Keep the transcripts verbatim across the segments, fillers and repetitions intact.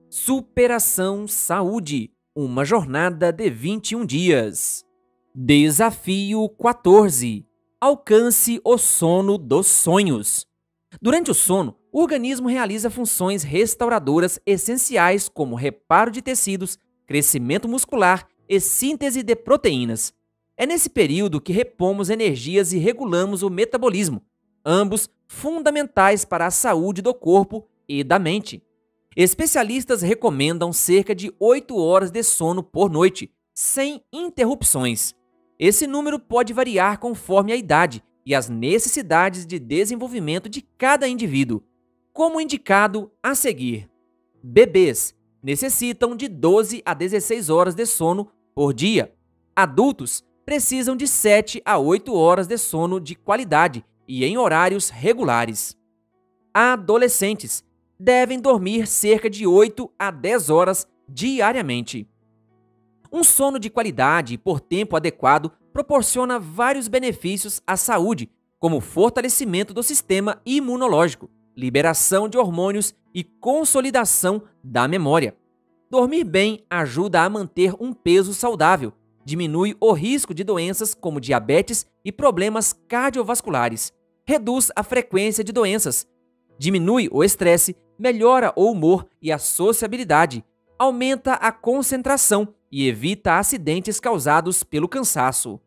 Superação Saúde, uma jornada de vinte e um dias. Desafio quatorze. Alcance o sono dos sonhos. Durante o sono, o organismo realiza funções restauradoras essenciais como reparo de tecidos, crescimento muscular e síntese de proteínas. É nesse período que repomos energias e regulamos o metabolismo, ambos fundamentais para a saúde do corpo e da mente. Especialistas recomendam cerca de oito horas de sono por noite, sem interrupções. Esse número pode variar conforme a idade e as necessidades de desenvolvimento de cada indivíduo, como indicado a seguir. Bebês necessitam de doze a dezesseis horas de sono por dia. Adultos precisam de sete a oito horas de sono de qualidade e em horários regulares. Adolescentes devem dormir cerca de oito a dez horas diariamente. Um sono de qualidade e por tempo adequado proporciona vários benefícios à saúde, como fortalecimento do sistema imunológico, liberação de hormônios e consolidação da memória. Dormir bem ajuda a manter um peso saudável, diminui o risco de doenças como diabetes e problemas cardiovasculares, reduz a frequência de doenças, diminui o estresse, melhora o humor e a sociabilidade, aumenta a concentração e evita acidentes causados pelo cansaço.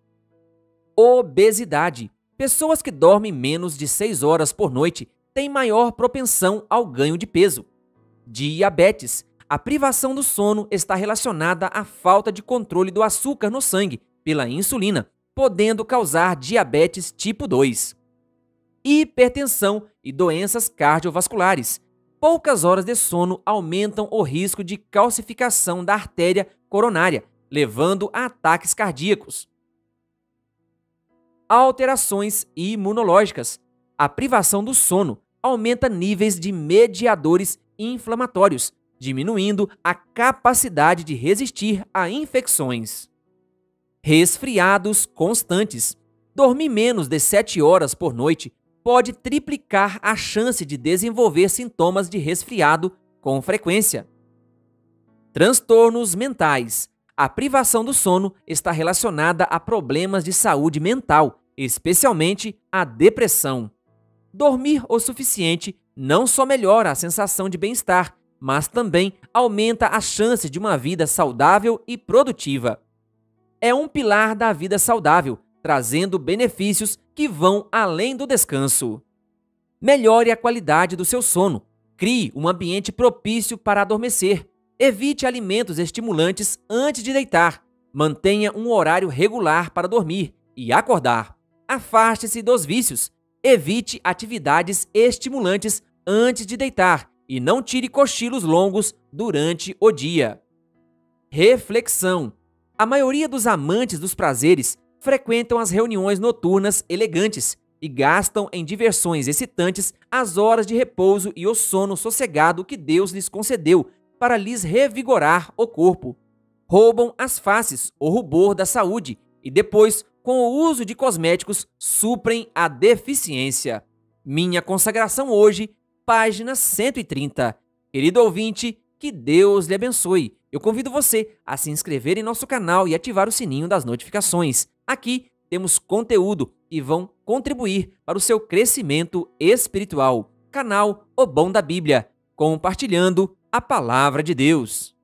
Obesidade. Pessoas que dormem menos de seis horas por noite têm maior propensão ao ganho de peso. Diabetes. A privação do sono está relacionada à falta de controle do açúcar no sangue pela insulina, podendo causar diabetes tipo dois. Hipertensão e doenças cardiovasculares. Poucas horas de sono aumentam o risco de calcificação da artéria coronária, levando a ataques cardíacos. Alterações imunológicas. A privação do sono aumenta níveis de mediadores inflamatórios, diminuindo a capacidade de resistir a infecções. Resfriados constantes. Dormir menos de sete horas por noite pode triplicar a chance de desenvolver sintomas de resfriado com frequência. Transtornos mentais. A privação do sono está relacionada a problemas de saúde mental, especialmente a depressão. Dormir o suficiente não só melhora a sensação de bem-estar, mas também aumenta a chance de uma vida saudável e produtiva. É um pilar da vida saudável, trazendo benefícios que vão além do descanso. Melhore a qualidade do seu sono. Crie um ambiente propício para adormecer. Evite alimentos estimulantes antes de deitar. Mantenha um horário regular para dormir e acordar. Afaste-se dos vícios. Evite atividades estimulantes antes de deitar e não tire cochilos longos durante o dia. Reflexão. A maioria dos amantes dos prazeres frequentam as reuniões noturnas elegantes e gastam em diversões excitantes as horas de repouso e o sono sossegado que Deus lhes concedeu para lhes revigorar o corpo. Roubam as faces, o rubor da saúde, e depois, com o uso de cosméticos, suprem a deficiência. Minha consagração hoje, página cento e trinta. Querido ouvinte, que Deus lhe abençoe. Eu convido você a se inscrever em nosso canal e ativar o sininho das notificações. Aqui temos conteúdo e vão contribuir para o seu crescimento espiritual. Canal O Bom da Bíblia, compartilhando a Palavra de Deus.